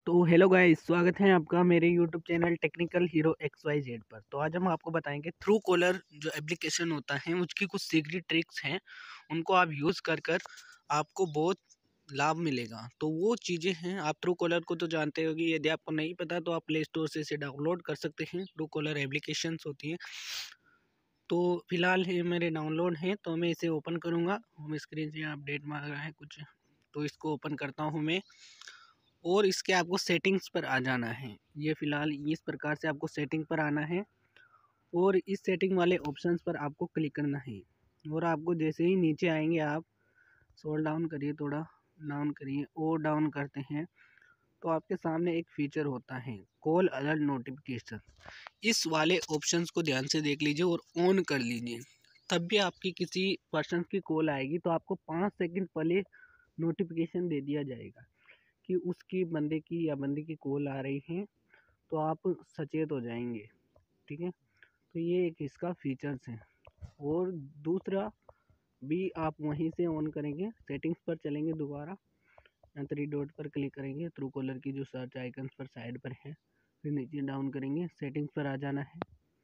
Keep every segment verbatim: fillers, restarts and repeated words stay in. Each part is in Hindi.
तो हेलो गाइस, स्वागत है आपका मेरे YouTube channel Technical Hero X Y Z पर। तो आज हम आपको बताएंगे थ्रू कॉलर जो एप्लीकेशन होता है उसकी कुछ सीक्रेट ट्रिक्स हैं, उनको आप यूज़ कर कर आपको बहुत लाभ मिलेगा। तो वो चीज़ें हैं, आप ट्रू कॉलर को तो जानते होगी। यदि आपको नहीं पता तो आप प्ले स्टोर से इसे डाउनलोड कर सकते हैं। ट्रू कॉलर एप्लीकेशंस होती हैं, तो फिलहाल ये मेरे डाउनलोड हैं, तो मैं इसे ओपन करूँगा। होम स्क्रीन से अपडेट मांग रहा है कुछ, तो इसको ओपन करता हूँ मैं। और इसके आपको सेटिंग्स पर आ जाना है। ये फ़िलहाल इस प्रकार से आपको सेटिंग पर आना है और इस सेटिंग वाले ऑप्शंस पर आपको क्लिक करना है। और आपको जैसे ही नीचे आएंगे, आप स्क्रॉल डाउन करिए, थोड़ा डाउन करिए और डाउन करते हैं तो आपके सामने एक फीचर होता है कॉल अलर्ट नोटिफिकेशन। इस वाले ऑप्शंस को ध्यान से देख लीजिए और ऑन कर लीजिए, तब भी आपकी किसी पर्सन की कॉल आएगी तो आपको पाँच सेकंड पहले नोटिफिकेशन दे दिया जाएगा कि उसकी बंदे की या बंदी की कॉल आ रही है, तो आप सचेत हो जाएंगे। ठीक है, तो ये एक इसका फीचर्स है। और दूसरा भी आप वहीं से ऑन करेंगे, सेटिंग्स पर चलेंगे, दोबारा थ्री डॉट पर क्लिक करेंगे, ट्रू कॉलर की जो सर्च आइकन्स पर साइड पर है, फिर नीचे डाउन करेंगे, सेटिंग्स पर आ जाना है।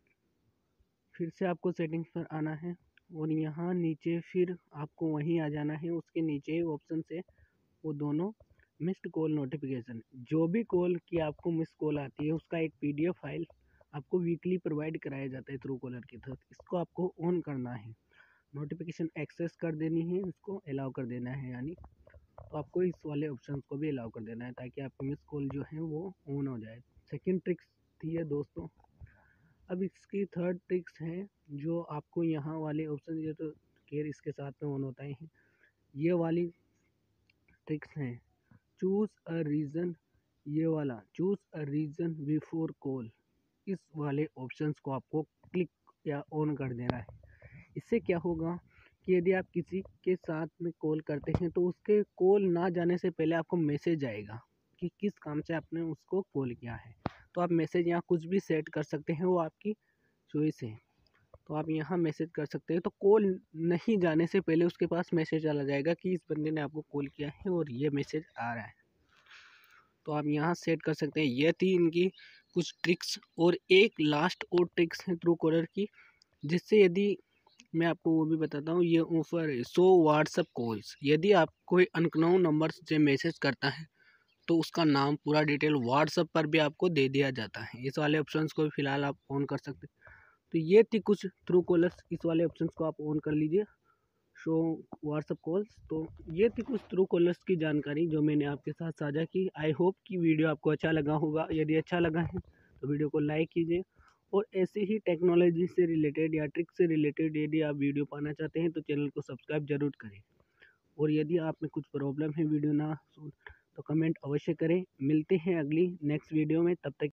फिर से आपको सेटिंग्स पर आना है और यहाँ नीचे फिर आपको वहीं आ जाना है। उसके नीचे ऑप्शन से वो दोनों मिस्ड कॉल नोटिफिकेशन, जो भी कॉल की आपको मिस कॉल आती है उसका एक पीडीएफ फाइल आपको वीकली प्रोवाइड कराया जाता है थ्रू कॉलर की तरफ। इसको आपको ऑन करना है, नोटिफिकेशन एक्सेस कर देनी है, इसको अलाउ कर देना है, यानी तो आपको इस वाले ऑप्शन को भी अलाउ कर देना है ताकि आपकी मिस कॉल जो है वो ऑन हो जाए। सेकेंड ट्रिक्स थी है दोस्तों। अब इसकी थर्ड ट्रिक्स है जो आपको यहाँ वाले ऑप्शन, ये तो केयर इसके साथ में ऑन होता है, ये वाली ट्रिक्स हैं। चूज़ अ रीज़न, ये वाला choose a reason before call, इस वाले ऑप्शंस को आपको क्लिक या ऑन कर देना है। इससे क्या होगा कि यदि आप किसी के साथ में कॉल करते हैं तो उसके कॉल ना जाने से पहले आपको मैसेज आएगा कि किस काम से आपने उसको कॉल किया है। तो आप मैसेज यहाँ कुछ भी सेट कर सकते हैं, वो आपकी चॉइस है। तो आप यहाँ मैसेज कर सकते हैं, तो कॉल नहीं जाने से पहले उसके पास मैसेज चला जाएगा कि इस बंदे ने आपको कॉल किया है और ये मैसेज आ रहा है। तो आप यहाँ सेट कर सकते हैं। ये थी इनकी कुछ ट्रिक्स। और एक लास्ट और ट्रिक्स है ट्रू कॉलर की, जिससे यदि मैं आपको वो भी बताता हूँ, ये ऑफर है सो व्हाट्सअप कॉल्स। यदि आप कोई अननोन नंबर से मैसेज करता है तो उसका नाम पूरा डिटेल व्हाट्सअप पर भी आपको दे दिया जाता है। इस वाले ऑप्शंस को भी फिलहाल आप ऑन कर सकते हैं। तो ये थी कुछ ट्रू कॉलर्स, इस वाले ऑप्शंस को आप ऑन कर लीजिए, शो व्हाट्सअप कॉल्स। तो ये थी कुछ ट्रू कॉलर्स की जानकारी जो मैंने आपके साथ साझा की। आई होप कि वीडियो आपको अच्छा लगा होगा। यदि अच्छा लगा है तो वीडियो को लाइक कीजिए और ऐसे ही टेक्नोलॉजी से रिलेटेड या ट्रिक से रिलेटेड यदि आप वीडियो पाना चाहते हैं तो चैनल को सब्सक्राइब जरूर करें। और यदि आप में कुछ प्रॉब्लम है वीडियो ना सुन तो कमेंट अवश्य करें। मिलते हैं अगली नेक्स्ट वीडियो में, तब तक